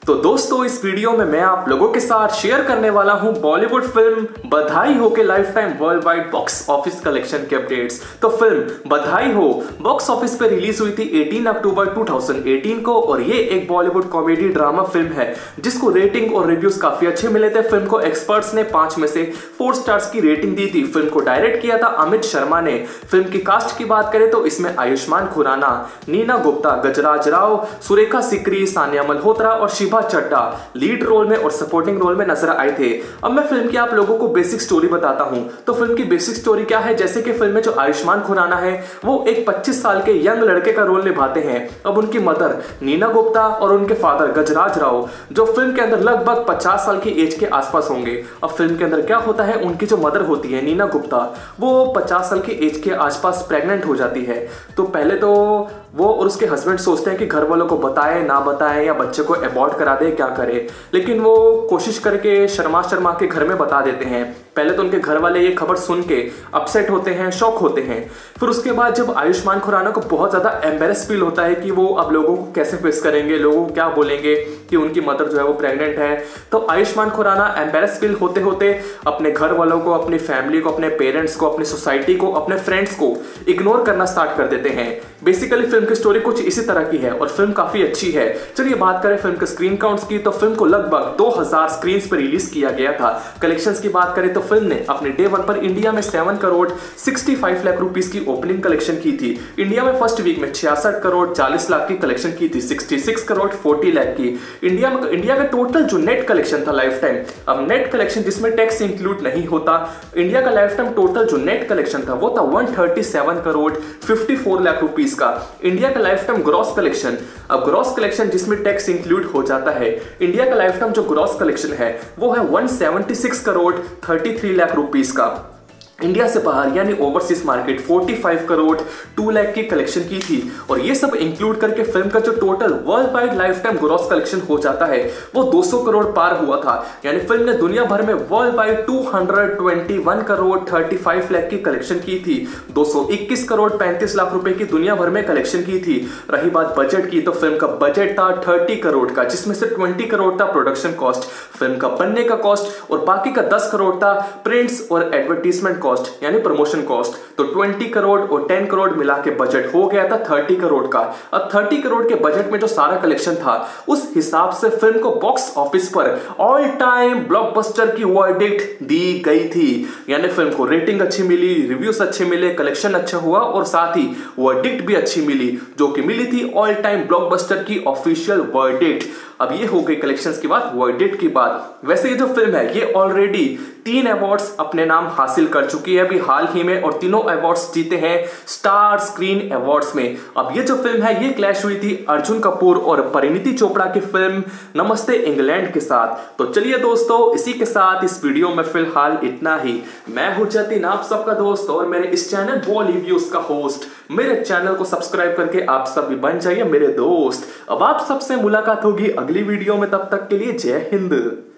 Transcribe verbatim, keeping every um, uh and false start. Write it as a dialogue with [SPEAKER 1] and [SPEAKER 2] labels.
[SPEAKER 1] तो दोस्तों इस वीडियो में मैं आप लोगों के साथ शेयर करने वाला हूं बॉलीवुड फिल्म बधाई हो के lifetime worldwide box office collection के अपडेट्स। तो film Badhaai Ho box office पे रिलीज हुई थी अठारह अक्टूबर दो हज़ार अठारह को और ये एक बॉलीवुड कॉमेडी ड्रामा फिल्म है जिसको रेटिंग और रिव्यूज काफी अच्छे मिले थे। फिल्म को एक्सपर्ट्स ने पांच में से फोर स्टार्स की रेटिंग दी थी। फिल्म को डायरेक्ट किया था अमित शर्मा ने। फिल्म की कास्ट की बात करें तो इसमें आयुष्मान खुराना, नीना गुप्ता, गजराज राव, सुरेखा सिकरी, सानिया मल्होत्रा और शिभा चड्डा लीड रोल में और सपोर्टिंग रोल में नजर आए थे। अब मैं फिल्म की आप लोगों को बेसिक स्टोरी बताता हूं। तो फिल्म की बेसिक स्टोरी क्या है, जैसे कि फिल्म में जो आयुष्मान खुराना है वो एक पच्चीस साल के यंग लड़के का रोल निभाते हैं। अब उनकी मदर नीना गुप्ता और उनके फादर गजराज राव जो फिल्म के अंदर लगभग पचास साल की एज के आसपास होंगे। अब फिल्म के अंदर क्या होता है, उनकी जो मदर होती है नीना गुप्ता वो पचास साल की एज के आसपास प्रेग्नेंट हो जाती है। तो पहले तो वो और उसके हस्बैंड सोचते हैं कि घर वालों को बताए ना बताए या बच्चे को अबॉर्ट करा दे, क्या करे, लेकिन वो कोशिश करके शर्मा शर्मा के घर में बता देते हैं। पहले तो उनके घर वाले ये खबर सुन के अपसेट होते हैं, शॉक होते हैं। फिर उसके बाद जब आयुष्मान खुराना को बहुत ज्यादा एम्बेरस फील होता है कि वो अब लोगों को कैसे फेस करेंगे, लोगों को क्या बोलेंगे कि उनकी मदर जो है वो प्रेग्नेंट है, तो आयुष्मान खुराना एम्बेरस फील होते होते अपने घर वालों को, अपनी फैमिली को, अपने पेरेंट्स को, अपनी सोसाइटी को, अपने फ्रेंड्स को इग्नोर करना स्टार्ट कर देते हैं। बेसिकली फिल्म की स्टोरी कुछ इसी तरह की है और फिल्म काफी अच्छी है। चलिए बात करें फिल्म के स्क्रीन काउंट्स की, तो फिल्म को लगभग दो हज़ार स्क्रीन्स पर रिलीज किया गया था। कलेक्शंस की बात करें तो फिल्म ने अपने डे वन पर इंडिया में सेवन करोड़ पैंसठ लाख रुपीस की ओपनिंग कलेक्शन की थी। इंडिया में फर्स्ट वीक में छियासठ करोड़ चालीस लाख की कलेक्शन की थी, छियासठ करोड़ चालीस लाख की। इंडिया में इंडिया का टोटल जो नेट कलेक्शन था लाइफ टाइम, अब नेट कलेक्शन जिसमें टैक्स इंक्लूड नहीं होता, इंडिया का लाइफ टाइम टोटल जो नेट कलेक्शन था वो था एक सौ सैंतीस करोड़ चौवन लाख रुपीस का। इंडिया का लाइफ टाइम ग्रॉस कलेक्शन, अब ग्रॉस कलेक्शन जिसमें टैक्स इंक्लूड हो जाता है, इंडिया का लाइफ टाइम जो ग्रॉस कलेक्शन है वो है एक सौ छिहत्तर करोड़ तैंतीस लाख रुपीस का। इंडिया से बाहर यानी ओवरसीज मार्केट पैंतालीस करोड़ दो लाख की कलेक्शन की थी और ये सब इंक्लूड करके फिल्म का जो total worldwide lifetime gross collection हो जाता है वो दो सौ करोड़ पार हुआ था। यानी फिल्म ने दुनिया भर में वर्ल्ड वाइड दो सौ इक्कीस करोड़ पैंतीस लाख की कलेक्शन की थी, दो सौ इक्कीस करोड़ पैंतीस लाख रुपए की दुनिया भर में कलेक्शन की थी। रही बात बजट की, तो फिल्म का बजट था तीस करोड़ का, जिसमें से बीस करोड़ था प्रोडक्शन कॉस्ट, फिल्म का बनने का कॉस्ट, और बाकी का दस करोड़ था प्रिंट्स और एडवर्टीजमेंट कॉस्ट यानी प्रमोशन कॉस्ट। तो बीस करोड़ और दस करोड़ मिला के बजट हो गया था तीस करोड़ का। अब तीस करोड़ के बजट में जो सारा कलेक्शन था उस हिसाब से फिल्म को बॉक्स ऑफिस पर ऑल टाइम ब्लॉकबस्टर की वर्डिक्ट दी गई थी। यानी फिल्म को रेटिंग अच्छी मिली, रिव्यूज अच्छे मिले, कलेक्शन अच्छा हुआ और साथ ही वर्डिक्ट भी अच्छी मिली, जो कि मिली थी ऑल टाइम ब्लॉकबस्टर की ऑफिशियल वर्डिक्ट। अब ये हो गई कलेक्शंस की बात, वर्डिक्ट की बात। वैसे ये जो फिल्म है ये ऑलरेडी तीन अवार्ड्स अपने नाम हासिल कर चुकी है अभी हाल ही में और तीनों अवार्ड्स जीते हैं स्टार स्क्रीन अवार्ड्स में। अब ये जो फिल्म है ये क्लैश हुई थी अर्जुन कपूर और परिणीति चोपड़ा की फिल्म नमस्ते इंग्लैंड के साथ। तो चलिए दोस्तों इसी के साथ इस वीडियो में फिलहाल इतना ही। मैं हूं जतिन, आप सबका दोस्त और मेरे इस चैनल बॉलीव्यूज का होस्ट। मेरे चैनल को सब्सक्राइब करके आप सब भी बन जाइए मेरे दोस्त। अब आप सबसे मुलाकात होगी अगली वीडियो में, तब तक के लिए जय हिंद।